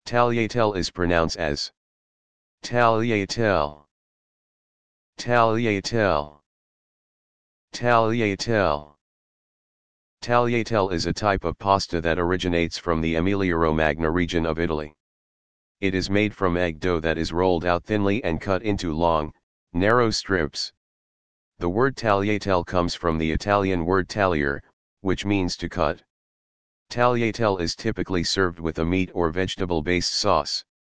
Tagliatelle is pronounced as tagliatelle, tagliatelle, tagliatelle. Tagliatelle is a type of pasta that originates from the Emilia-Romagna region of Italy. It is made from egg dough that is rolled out thinly and cut into long, narrow strips. The word tagliatelle comes from the Italian word tagliare, which means to cut. Tagliatelle is typically served with a meat or vegetable-based sauce.